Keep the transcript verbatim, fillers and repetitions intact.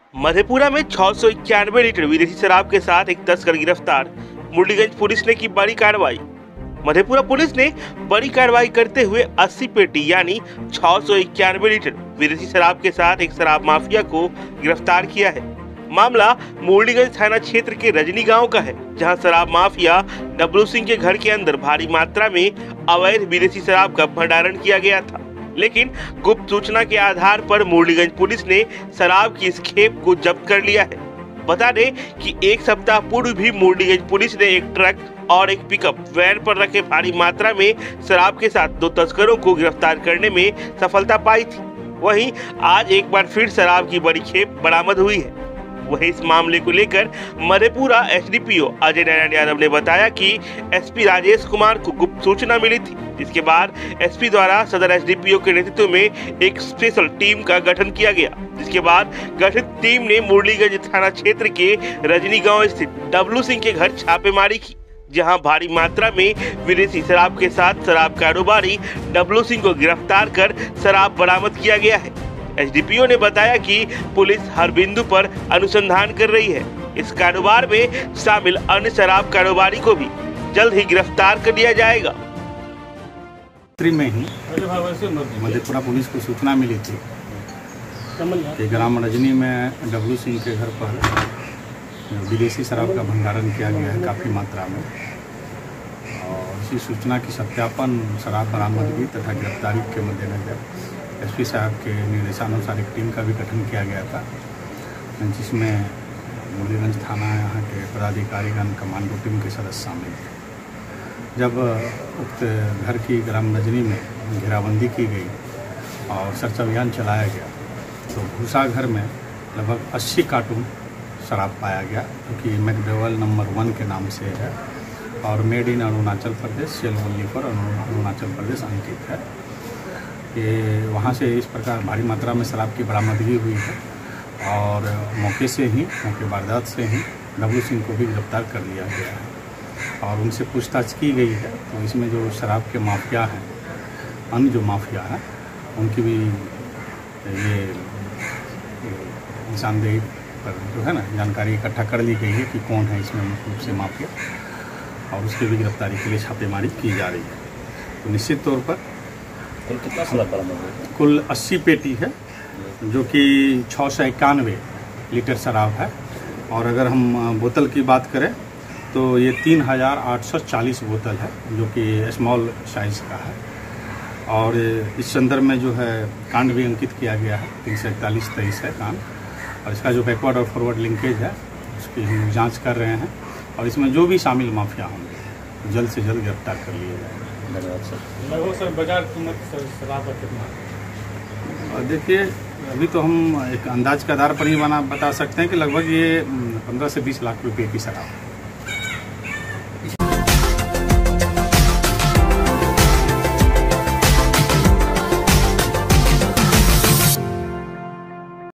मधेपुरा में छह सौ इक्यानवे लीटर विदेशी शराब के साथ एक तस्कर गिरफ्तार। मुरलीगंज पुलिस ने की बड़ी कार्रवाई। मधेपुरा पुलिस ने बड़ी कार्रवाई करते हुए अस्सी पेटी यानी छह सौ इक्यानवे लीटर विदेशी शराब के साथ एक शराब माफिया को गिरफ्तार किया है। मामला मुरलीगंज थाना क्षेत्र के रजनी गांव का है, जहां शराब माफिया डब्लू सिंह के घर के अंदर भारी मात्रा में अवैध विदेशी शराब का भंडारण किया गया था। लेकिन गुप्त सूचना के आधार पर मुरलीगंज पुलिस ने शराब की इस खेप को जब्त कर लिया है। बता दें कि एक सप्ताह पूर्व भी मुरलीगंज पुलिस ने एक ट्रक और एक पिकअप वैन पर रखे भारी मात्रा में शराब के साथ दो तस्करों को गिरफ्तार करने में सफलता पाई थी। वहीं आज एक बार फिर शराब की बड़ी खेप बरामद हुई है। वहीं इस मामले को लेकर मधेपुरा एसडीपीओ अजय नारायण यादव ने बताया कि एसपी राजेश कुमार को गुप्त सूचना मिली थी, जिसके बाद एसपी द्वारा सदर एसडीपीओ के नेतृत्व में एक स्पेशल टीम का गठन किया गया। जिसके बाद गठित टीम ने मुरलीगंज थाना क्षेत्र के रजनी गांव स्थित डब्लू सिंह के घर छापेमारी की, जहां भारी मात्रा में विदेशी शराब के साथ शराब कारोबारी डब्लू सिंह को गिरफ्तार कर शराब बरामद किया गया है। एसडीपीओ ने बताया कि पुलिस हर बिंदु पर अनुसंधान कर रही है। इस कारोबार में शामिल अन्य शराब कारोबारी को भी जल्द ही गिरफ्तार कर लिया जाएगा। में ही मधेपुरा पुलिस को सूचना मिली थी कि ग्राम रजनी में डब्लू सिंह के घर पर विदेशी शराब का भंडारण किया गया है काफ़ी मात्रा में, और इसी सूचना की सत्यापन, शराब बरामदगी तथा गिरफ्तारी के मद्देनजर एसपी साहब के निर्देशानुसार एक टीम का भी गठन किया गया था, जिसमें मुरलीगंज थाना यहाँ के पदाधिकारीगण कमांडो टीम के सदस्य शामिल थे। जब उक्त घर की ग्राम रजनी में घेराबंदी की गई और सर्च अभियान चलाया गया तो भूसा घर में लगभग अस्सी कार्टून शराब पाया गया, क्योंकि तो मैकडोवेल नंबर वन के नाम से है और made in Arunachal Pradesh, sale only for Arunachal Pradesh अंकित है। ये वहाँ से इस प्रकार भारी मात्रा में शराब की बरामदगी हुई है और मौके से ही मौके वारदात से ही डब्लू सिंह को भी गिरफ्तार कर लिया गया है और उनसे पूछताछ की गई है। तो इसमें जो शराब के माफिया हैं, अन्य जो माफिया हैं, उनकी भी ये निशानदेही पर जो है ना जानकारी इकट्ठा कर ली गई है कि कौन है इसमें मुख्य रूप से माफिया, और उसकी भी गिरफ्तारी के लिए छापेमारी की जा रही है। तो निश्चित तौर पर कितना शराब बरामद है? कुल अस्सी पेटी है, जो कि छः सौ इक्यानवे लीटर शराब है, और अगर हम बोतल की बात करें तो ये तीन हज़ार आठ सौ चालीस बोतल है, जो कि स्मॉल साइज़ का है। और इस संदर्भ में जो है कांड भी अंकित किया गया है, तीन सौ इकतालीस तेईस है कांड, और इसका जो बैकवर्ड और फॉरवर्ड लिंकेज है उसकी हम जाँच कर रहे हैं, और इसमें जो भी शामिल माफिया होंगे जल्द से जल्द गिरफ्तार कर लिए जाएंगे। लगभग सर बाजार कीमत शराब का कितना? देखिए, अभी तो हम एक अंदाज के आधार पर ही बना बता सकते हैं कि लगभग ये पंद्रह से बीस लाख रुपए की शराब है।